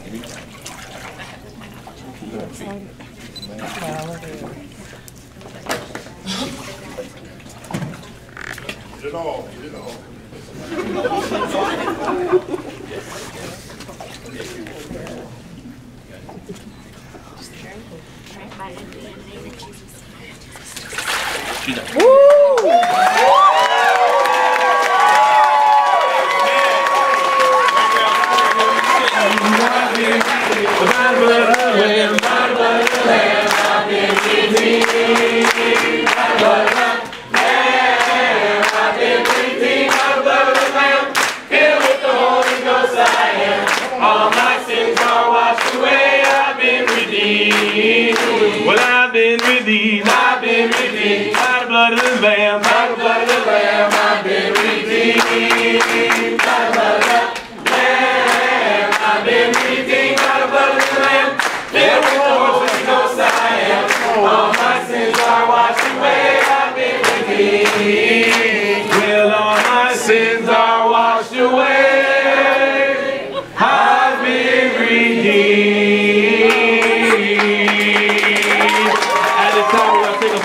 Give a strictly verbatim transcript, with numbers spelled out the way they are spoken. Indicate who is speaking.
Speaker 1: Get it all, get it all.
Speaker 2: All my sins are washed away, I've been redeemed. Well, I've been redeemed, I've been redeemed. By the blood of the Lamb, by the blood of the Lamb, I've been redeemed. By the blood of the Lamb, I've been redeemed. By the blood of the Lamb, filled with the Holy Ghost I am. All my sins are washed away, I've been redeemed. Well, all my sins are washed away. I've been redeemed.